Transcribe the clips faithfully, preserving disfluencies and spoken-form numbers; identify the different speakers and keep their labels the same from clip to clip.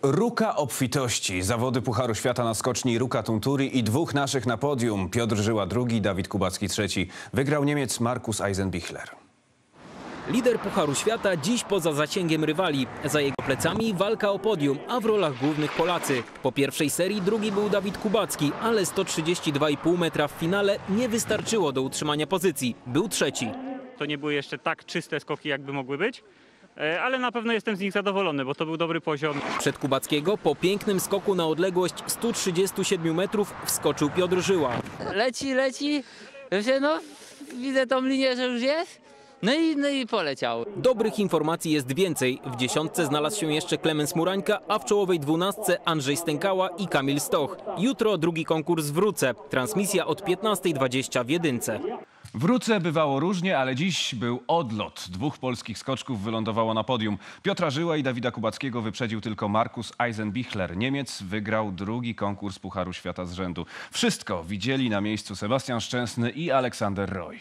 Speaker 1: Ruka obfitości. Zawody Pucharu Świata na skoczni Ruka Tunturi i dwóch naszych na podium. Piotr Żyła drugi, Dawid Kubacki trzeci. Wygrał Niemiec Markus Eisenbichler.
Speaker 2: Lider Pucharu Świata dziś poza zasięgiem rywali. Za jego plecami walka o podium, a w rolach głównych Polacy. Po pierwszej serii drugi był Dawid Kubacki, ale sto trzydzieści dwa i pół metra w finale nie wystarczyło do utrzymania pozycji. Był trzeci.
Speaker 3: To nie były jeszcze tak czyste skoki, jakby mogły być, ale na pewno jestem z nich zadowolony, bo to był dobry poziom.
Speaker 2: Przed Kubackiego po pięknym skoku na odległość stu trzydziestu siedmiu metrów wskoczył Piotr Żyła.
Speaker 4: Leci, leci, no widzę tą linię, że już jest. No i, no i poleciał.
Speaker 2: Dobrych informacji jest więcej. W dziesiątce znalazł się jeszcze Klemens Murańka, a w czołowej dwunastce Andrzej Stękała i Kamil Stoch. Jutro drugi konkurs w Ruce. Transmisja od piętnastej dwadzieścia w jedynce.
Speaker 5: W Ruce bywało różnie, ale dziś był odlot. Dwóch polskich skoczków wylądowało na podium. Piotra Żyła i Dawida Kubackiego wyprzedził tylko Markus Eisenbichler. Niemiec wygrał drugi konkurs Pucharu Świata z rzędu. Wszystko widzieli na miejscu Sebastian Szczęsny i Aleksander Roy.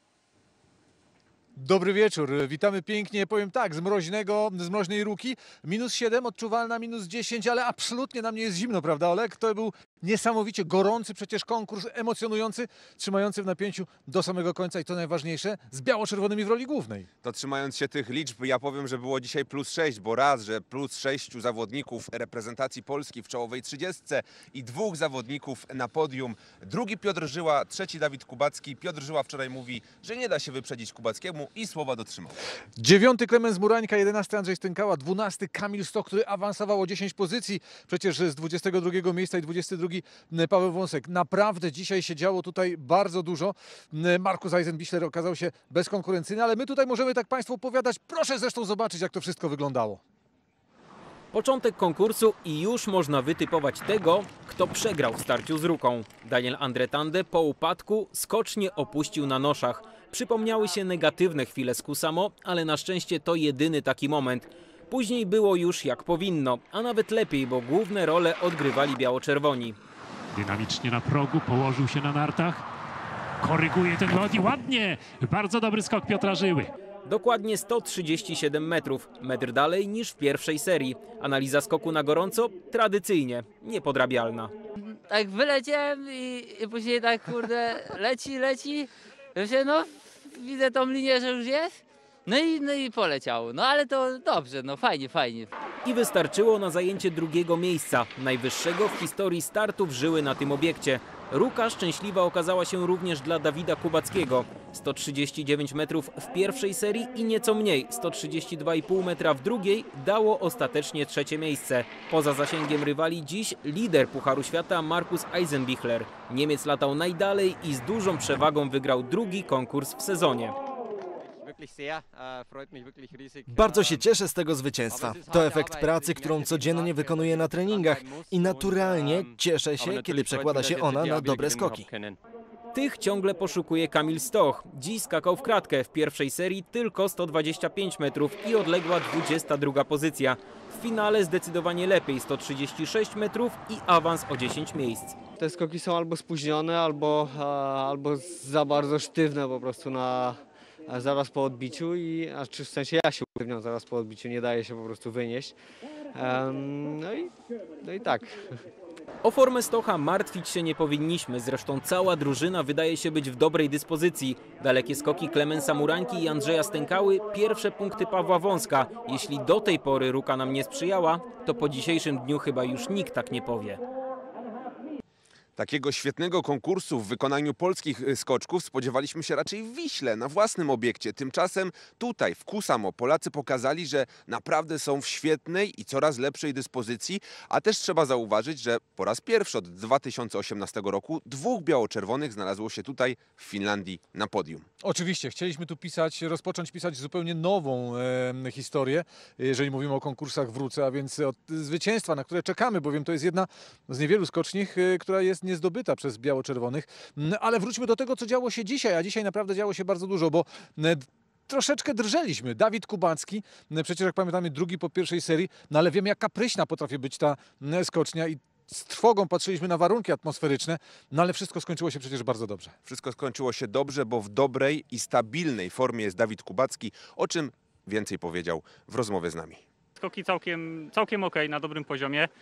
Speaker 6: Dobry wieczór, witamy pięknie, powiem tak, z mroźnego, z mroźnej Ruki. minus siedem, odczuwalna minus dziesięć, ale absolutnie nam nie jest zimno, prawda Olek? To był niesamowicie gorący przecież konkurs, emocjonujący, trzymający w napięciu do samego końca i to najważniejsze, z biało-czerwonymi w roli głównej.
Speaker 7: To trzymając się tych liczb, ja powiem, że było dzisiaj plus sześć, bo raz, że plus sześciu zawodników reprezentacji Polski w czołowej trzydziestce i dwóch zawodników na podium. Drugi Piotr Żyła, trzeci Dawid Kubacki. Piotr Żyła wczoraj mówi, że nie da się wyprzedzić Kubackiemu i słowa dotrzymał.
Speaker 6: Dziewiąty Klemens Murańka, jedenasty Andrzej Stękała, dwunasty Kamil Stoch, który awansował o dziesięć pozycji, przecież z dwudziestego drugiego miejsca i dwudziesty drugi Paweł Wąsek. Naprawdę dzisiaj się działo tutaj bardzo dużo. Markus Eisenbichler okazał się bezkonkurencyjny, ale my tutaj możemy tak Państwu opowiadać. Proszę zresztą zobaczyć, jak to wszystko wyglądało.
Speaker 2: Początek konkursu i już można wytypować tego, kto przegrał w starciu z Ruką. Daniel Andretande po upadku skocznie opuścił na noszach. Przypomniały się negatywne chwile z Kusamo, ale na szczęście to jedyny taki moment. Później było już jak powinno, a nawet lepiej, bo główne role odgrywali biało-czerwoni.
Speaker 8: Dynamicznie na progu, położył się na nartach, koryguje ten lot i ładnie! Bardzo dobry skok Piotra Żyły.
Speaker 2: Dokładnie sto trzydzieści siedem metrów, metr dalej niż w pierwszej serii. Analiza skoku na gorąco? Tradycyjnie, niepodrabialna.
Speaker 4: Tak wyleciałem i, i później tak kurde leci, leci, no widzę tą linię, że już jest. No i, no i poleciał. No ale to dobrze, no fajnie, fajnie.
Speaker 2: I wystarczyło na zajęcie drugiego miejsca, najwyższego w historii startów Żyły na tym obiekcie. Ruka szczęśliwa okazała się również dla Dawida Kubackiego. sto trzydzieści dziewięć metrów w pierwszej serii i nieco mniej, sto trzydzieści dwa i pół metra w drugiej, dało ostatecznie trzecie miejsce. Poza zasięgiem rywali dziś lider Pucharu Świata Markus Eisenbichler. Niemiec latał najdalej i z dużą przewagą wygrał drugi konkurs w sezonie.
Speaker 9: Bardzo się cieszę z tego zwycięstwa. To efekt pracy, którą codziennie wykonuję na treningach i naturalnie cieszę się, kiedy przekłada się ona na dobre skoki.
Speaker 2: Tych ciągle poszukuje Kamil Stoch. Dziś skakał w kratkę w pierwszej serii tylko sto dwadzieścia pięć metrów i odległa dwudziesta druga pozycja. W finale zdecydowanie lepiej, sto trzydzieści sześć metrów i awans o dziesięć miejsc.
Speaker 10: Te skoki są albo spóźnione, albo, albo za bardzo sztywne po prostu na... zaraz po odbiciu, i, a czy w sensie ja się usztywniam zaraz po odbiciu, nie daje się po prostu wynieść. Um, no, i, no i tak.
Speaker 2: O formę Stocha martwić się nie powinniśmy, zresztą cała drużyna wydaje się być w dobrej dyspozycji. Dalekie skoki Klemensa Murańki i Andrzeja Stękały, pierwsze punkty Pawła Wąska. Jeśli do tej pory Ruka nam nie sprzyjała, to po dzisiejszym dniu chyba już nikt tak nie powie.
Speaker 7: Takiego świetnego konkursu w wykonaniu polskich skoczków spodziewaliśmy się raczej w Wiśle, na własnym obiekcie. Tymczasem tutaj, w Kusamo, Polacy pokazali, że naprawdę są w świetnej i coraz lepszej dyspozycji, a też trzeba zauważyć, że po raz pierwszy od dwa tysiące osiemnastego roku dwóch biało-czerwonych znalazło się tutaj w Finlandii na podium.
Speaker 6: Oczywiście, chcieliśmy tu pisać, rozpocząć pisać zupełnie nową e, historię, jeżeli mówimy o konkursach w Ruce, a więc od zwycięstwa, na które czekamy, bowiem to jest jedna z niewielu skocznych, e, która jest niezdobyta przez biało-czerwonych. Ale wróćmy do tego, co działo się dzisiaj, a dzisiaj naprawdę działo się bardzo dużo, bo troszeczkę drżeliśmy. Dawid Kubacki, przecież jak pamiętamy drugi po pierwszej serii, no ale wiem, jak kapryśna potrafi być ta skocznia i z trwogą patrzyliśmy na warunki atmosferyczne, no ale wszystko skończyło się przecież bardzo dobrze.
Speaker 7: Wszystko skończyło się dobrze, bo w dobrej i stabilnej formie jest Dawid Kubacki, o czym więcej powiedział w rozmowie z nami.
Speaker 3: skoki całkiem, całkiem okej, na dobrym poziomie. E,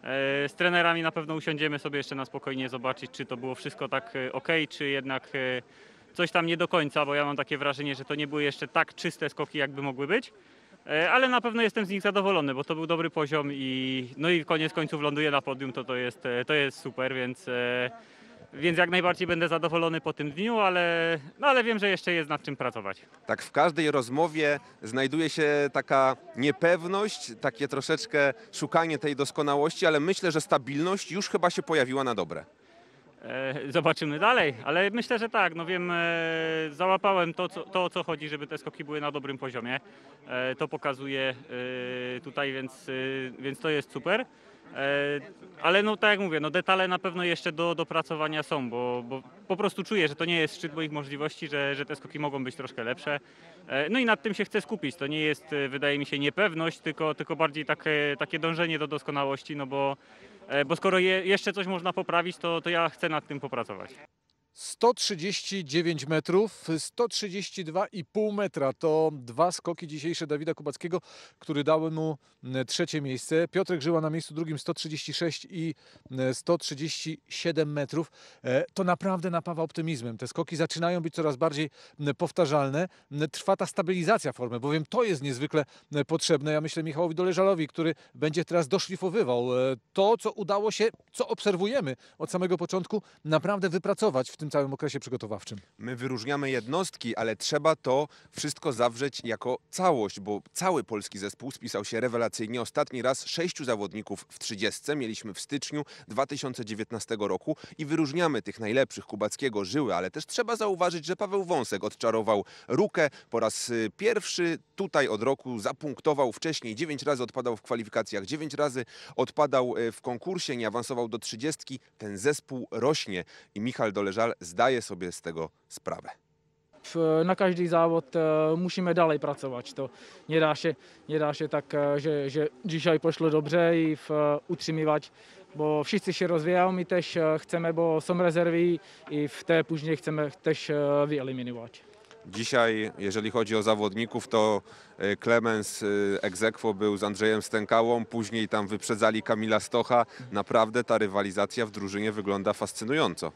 Speaker 3: Z trenerami na pewno usiądziemy sobie jeszcze na spokojnie zobaczyć, czy to było wszystko tak e, okej, czy jednak e, coś tam nie do końca, bo ja mam takie wrażenie, że to nie były jeszcze tak czyste skoki, jakby mogły być. E, Ale na pewno jestem z nich zadowolony, bo to był dobry poziom i no i koniec końców ląduję na podium, to to jest, e, to jest super, więc, e, więc jak najbardziej będę zadowolony po tym dniu, ale, no ale wiem, że jeszcze jest nad czym pracować.
Speaker 7: Tak, w każdej rozmowie znajduje się taka niepewność, takie troszeczkę szukanie tej doskonałości, ale myślę, że stabilność już chyba się pojawiła na dobre.
Speaker 3: E, Zobaczymy dalej, ale myślę, że tak, no wiem, e, załapałem to, co, to o co chodzi, żeby te skoki były na dobrym poziomie. E, To pokazuje e, tutaj, więc, e, więc to jest super. E, Ale no tak jak mówię, no detale na pewno jeszcze do dopracowania są, bo, bo po prostu czuję, że to nie jest szczyt moich możliwości, że, że te skoki mogą być troszkę lepsze. E, No i nad tym się chcę skupić. To nie jest, e, wydaje mi się, niepewność, tylko, tylko bardziej takie, takie dążenie do doskonałości, no bo, e, bo skoro je, jeszcze coś można poprawić, to, to ja chcę nad tym popracować.
Speaker 6: sto trzydzieści dziewięć metrów, sto trzydzieści dwa i pół metra to dwa skoki dzisiejsze Dawida Kubackiego, który dały mu m, trzecie miejsce. Piotrek Żyła na miejscu drugim sto trzydzieści sześć i m, sto trzydzieści siedem metrów. E, To naprawdę napawa optymizmem. Te skoki zaczynają być coraz bardziej m, powtarzalne. M, Trwa ta stabilizacja formy, bowiem to jest niezwykle m, potrzebne. Ja myślę Michałowi Doleżalowi, który będzie teraz doszlifowywał e, to, co udało się, co obserwujemy od samego początku, naprawdę wypracować w tym całym okresie przygotowawczym.
Speaker 7: My wyróżniamy jednostki, ale trzeba to wszystko zawrzeć jako całość, bo cały polski zespół spisał się rewelacyjnie. Ostatni raz sześciu zawodników w trzydziestce mieliśmy w styczniu dwa tysiące dziewiętnastego roku i wyróżniamy tych najlepszych, Kubackiego, Żyły, ale też trzeba zauważyć, że Paweł Wąsek odczarował Rukę po raz y, pierwszy tutaj od roku, zapunktował wcześniej, dziewięć razy odpadał w kwalifikacjach, dziewięć razy odpadał y, w konkursie, nie awansował do trzydziestki. Ten zespół rośnie i Michał Doleżal zdaje sobie z tego sprawę.
Speaker 11: W- Na každý závod eh, musíme dalej pracovat. To nedá się, nedá się tak, eh, že, že dzisiaj pošlo dobře i v, eh, utrzymywać, bo wszyscy się rozwijają, my też eh, chcemy, bo są rezerwy i w te później chcemy też eh, wyeliminować.
Speaker 7: Dzisiaj, jeżeli chodzi o zawodników, to y, Klemens y, ex aequo był z Andrzejem Stękałą, później tam wyprzedzali Kamila Stocha. Naprawdę ta rywalizacja w drużynie wygląda fascynująco.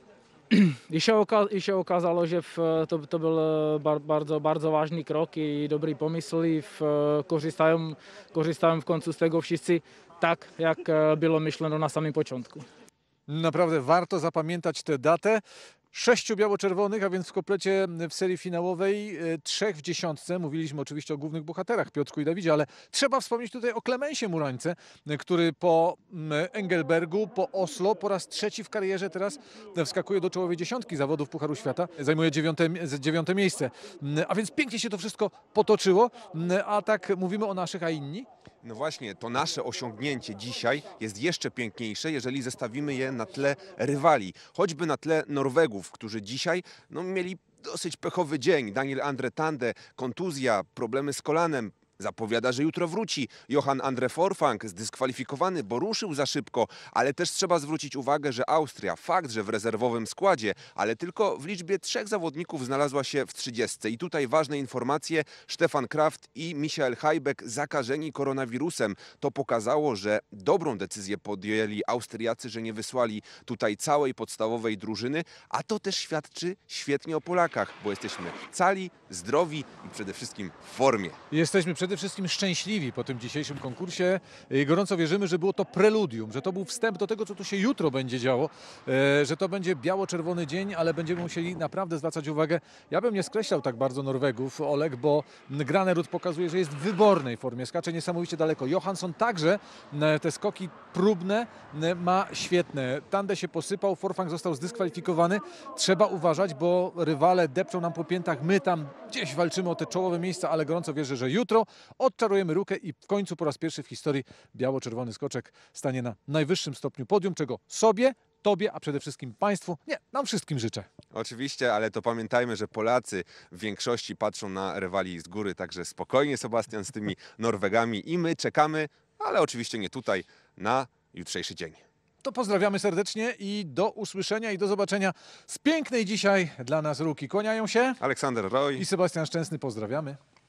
Speaker 11: I się, oka- i się okazało, że w, to, to był eh, bar, bardzo, bardzo ważny krok i dobry pomysł i w, eh, korzystają, korzystają w końcu z tego wszyscy tak, jak eh, było myślano na samym początku.
Speaker 6: Naprawdę warto zapamiętać tę datę. Sześciu biało-czerwonych, a więc w komplecie w serii finałowej, e, trzech w dziesiątce. Mówiliśmy oczywiście o głównych bohaterach, Piotrku i Dawidzie, ale trzeba wspomnieć tutaj o Klemensie Murańce, e, który po m, Engelbergu, po Oslo, po raz trzeci w karierze teraz wskakuje do czołowej dziesiątki zawodów Pucharu Świata. Zajmuje dziewiąte, dziewiąte miejsce. M, A więc pięknie się to wszystko potoczyło. M, A tak mówimy o naszych, a inni?
Speaker 7: No właśnie, to nasze osiągnięcie dzisiaj jest jeszcze piękniejsze, jeżeli zestawimy je na tle rywali. Choćby na tle Norwegów, którzy dzisiaj no, mieli dosyć pechowy dzień. Daniel Andre Tande, kontuzja, problemy z kolanem. Zapowiada, że jutro wróci. Johan Andre Forfang zdyskwalifikowany, bo ruszył za szybko, ale też trzeba zwrócić uwagę, że Austria, fakt, że w rezerwowym składzie, ale tylko w liczbie trzech zawodników znalazła się w trzydziestce. I tutaj ważne informacje, Stefan Kraft i Michael Hajbek zakażeni koronawirusem. To pokazało, że dobrą decyzję podjęli Austriacy, że nie wysłali tutaj całej podstawowej drużyny, a to też świadczy świetnie o Polakach, bo jesteśmy cali, zdrowi i przede wszystkim w formie.
Speaker 6: Jesteśmy przede wszystkim szczęśliwi po tym dzisiejszym konkursie. I gorąco wierzymy, że było to preludium, że to był wstęp do tego, co tu się jutro będzie działo, e, że to będzie biało-czerwony dzień, ale będziemy musieli naprawdę zwracać uwagę. Ja bym nie skreślał tak bardzo Norwegów, Oleg, bo Granerud pokazuje, że jest w wybornej formie, skacze niesamowicie daleko. Johansson także e, te skoki próbne e, ma świetne. Tande się posypał, Forfang został zdyskwalifikowany. Trzeba uważać, bo rywale depczą nam po piętach. My tam gdzieś walczymy o te czołowe miejsca, ale gorąco wierzę, że jutro odczarujemy Rukę i w końcu po raz pierwszy w historii biało-czerwony skoczek stanie na najwyższym stopniu podium, czego sobie, tobie, a przede wszystkim państwu, nie, nam wszystkim życzę.
Speaker 7: Oczywiście, ale to pamiętajmy, że Polacy w większości patrzą na rywali z góry, także spokojnie, Sebastian, z tymi Norwegami i my czekamy, ale oczywiście nie tutaj, na jutrzejszy dzień.
Speaker 6: To pozdrawiamy serdecznie i do usłyszenia i do zobaczenia z pięknej dzisiaj dla nas Ruki. Kłaniają się
Speaker 7: Aleksander Roy
Speaker 6: i Sebastian Szczęsny. Pozdrawiamy.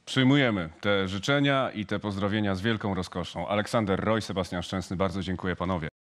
Speaker 5: Przyjmujemy te życzenia i te pozdrowienia z wielką rozkoszą. Aleksander Roy, Sebastian Szczęsny, bardzo dziękuję panowie.